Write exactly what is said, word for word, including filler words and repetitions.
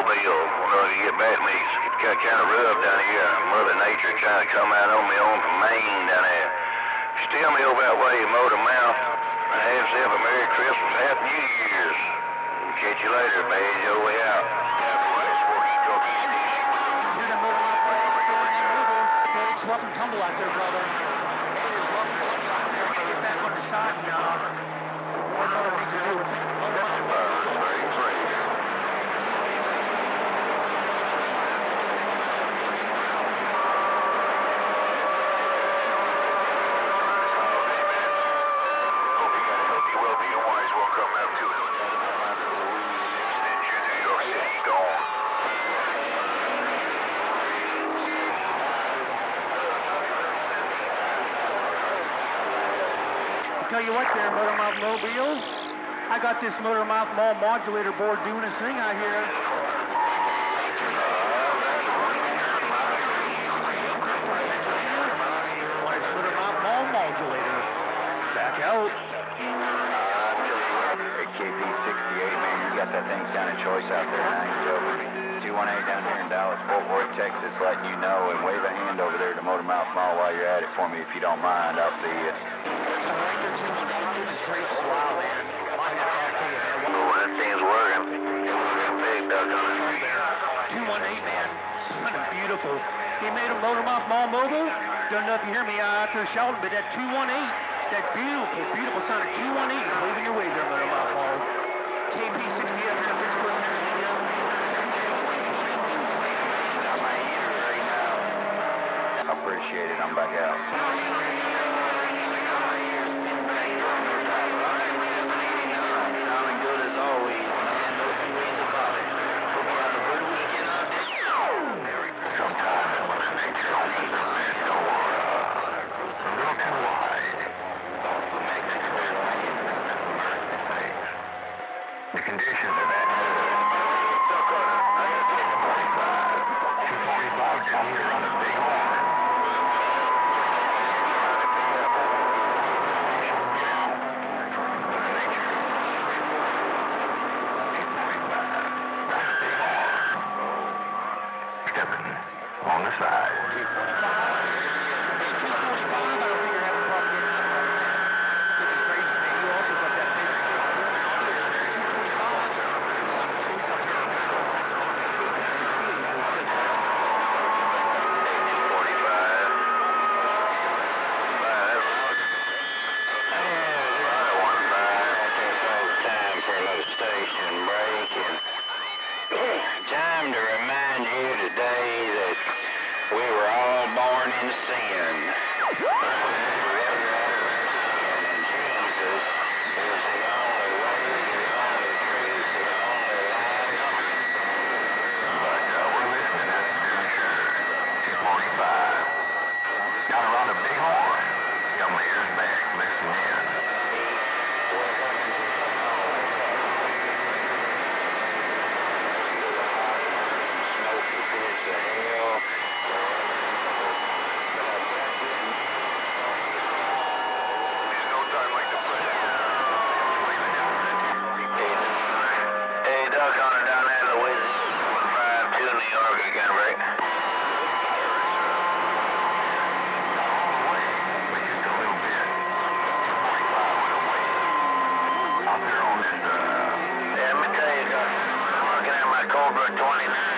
mobile. Whenever you get back to me, it's got kind of rough down here. Mother Nature trying to come out on me on from Maine down there. Steal me over that way, Motor Mouth. Have yourself a Merry Christmas, Happy New Year's. Catch you later, Badge. Your way out. Rough and tumble out there, brother. It is rough and tumble out there. Get back on the side now. What do we need to do? Tell you what there, Motor Mouth Mobile. I got this Motor Mouth Mall modulator board doing its thing out here. It's Motor Mouth Mall modulator. Back out. Hey, K P sixty-eight, man, you got that thing sounding choice out there, and I ain't joking. two one eight down here in Dallas, Fort Worth, Texas, letting you know, and wave a hand over there to Motor Mouth Mall while you're at it for me if you don't mind. I'll see you. Wow, man. Oh, that thing's working. Big duck on it. two one eight, man. Sounding beautiful. He made a Motor Mouth Mall mobile. Don't know if you hear me out there shouting, but that two one eight, that beautiful, beautiful sound of two one eight is waving your way there, Motor Mouth Mall. K P sixty-eight here in Pittsburgh, Pennsylvania. I appreciate it. I'm back out. The conditions are that two forty-five down here on the Big Horn. Stepping on the side. Time to remind you today that we were all born in sin. And Jesus is the only way, the only truth, the only life. But uh, we're listening, that's for sure. two forty-five. Down around the Big Horn. Got my ears back, listening in. Cobra twenty-nine.